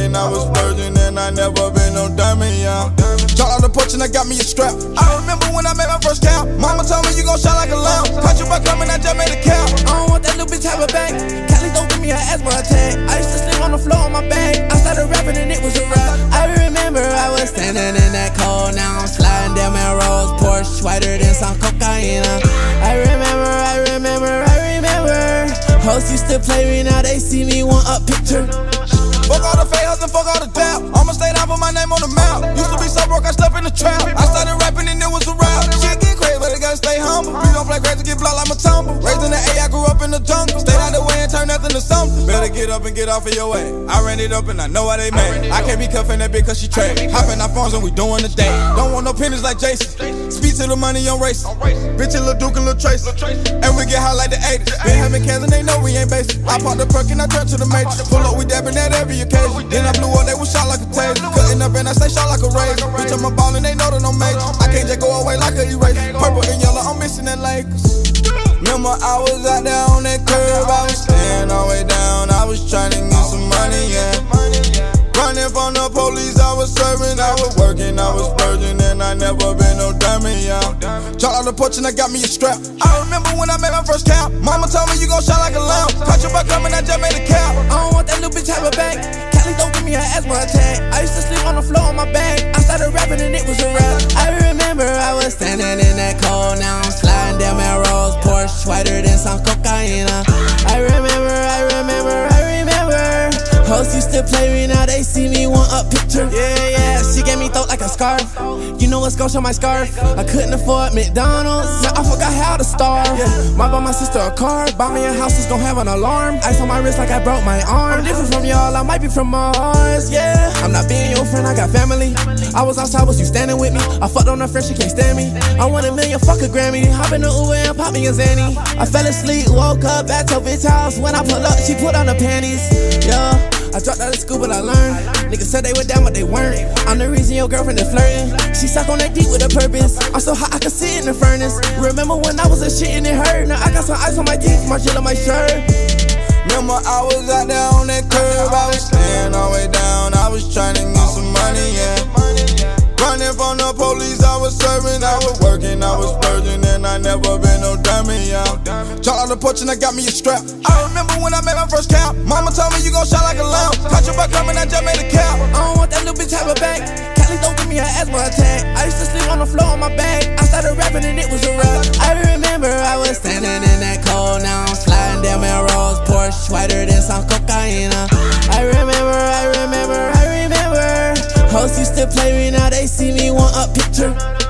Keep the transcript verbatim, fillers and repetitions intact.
working, I was splurging, and I never been no dummy, yeah. Shot out the porch and I got me a strap. I remember when I made my first count. Mama told me you gon' shine like a lamp. Caught you by coming, I just made a count. I don't want that little bitch have a back. Cali don't give me an asthma attack. I used to sleep on the floor on my back. I started rapping and it was a rap. I remember I was standing in that cold. Now I'm sliding down Melrose Porsche, whiter than some cocaine. I remember, I remember, I remember. Hoes used to play me, now they see me want a picture. Fuck all the fake hustle, fuck all the doubt. I'ma stay down, put my name on the map. Used to be so broke, I slept in the trap. I started rapping and it was a rap. Shit get crazy, but I gotta stay humble. We don't play crazy, get blocked like my tumble. Raised in the A, I grew up in the jungle. Stayed out the way and turned nothing to something. Better get up and get off of your way. I ran it up and I know why they mad. I can't be cuffing that bitch cause she trade. Hopping our phones and we doing the day. Don't want no pennies like Jason. Speed to the money on race. Bitch and Lil Duke and Lil Trace. And we get high like the eighties. Been having cans and they know we ain't basic. I pop the perk and I turn to the matrix. Pull up, we dabbing at every occasion. Then I blew up, they was shot like a taser. Cutting up and I say shot like a razor. Bitch, I'm a ball and they know that I'm major. I can't just go away like a eraser. Purple and yellow, I'm missing that Lakers. Remember I was out there on that curb, I was staying all the way down. I was trying to get some money, yeah. Running from the police, I was serving, I was working, I was splurging, and I never been no dummy, yeah. Shot out the porch and I got me a strap. I remember when I made my first count. Mama told me you gon' shine like a lamp. Caught you by coming, I just made a count. I don't want that little bitch have a back. Cali don't give me an asthma attack. I used to sleep on the floor on my back. I started rapping and it was a rap. I remember I was standing in that cold. Now I'm sliding down Melrose Porsche, whiter than some cocaine. I remember, I remember, I remember. Hoes used to play me, now they see me want a picture. Yeah, yeah, she gave me throat like a scarf. You know what's gon' show my scarf? I couldn't afford McDonald's, now I forgot how to starve. Yeah, might buy my sister a car, buy me a house that's gon' have an alarm. Ice on my wrist like I broke my arm. I'm different from y'all, I might be from Mars, yeah. I'm not being your friend, I got family. I was outside, was you standing with me? I fucked on a friend, she can't stand me. I want a million, fuck a Grammy. Hop in the Uber and pop me a Zanny. I fell asleep, woke up at your bitch house. When I pull up, she put on the panties, yeah. I dropped out of school, but I learned. Niggas said they were down, but they weren't. I'm the reason your girlfriend is flirting. She suck on that deep with a purpose. I'm so hot, I can sit in the furnace. Remember when I was a shit and it hurt? Now I got some ice on my teeth, my shit on my shirt. Remember I was out there on that curb, I was staying all the way down. I was trying to get some money, yeah. Running from the police, I was serving, I was working, I was splurging, and I never been no dummy, yeah. Shot out the porch and I got me a strap. I remember when I made my first count. Mama told me you gon' shine like a lamp. Caught you by coming, I just made a count. I don't want that little bitch have a back. Cali don't give me an asthma attack. I used to sleep on the floor on my back. I started rapping and it was a rap. I remember I was standing in that cold. Now I'm sliding down Melrose Porsche, whiter than some cocaine. I remember, I remember, I remember. Hoes used to play me, now they see me want a picture.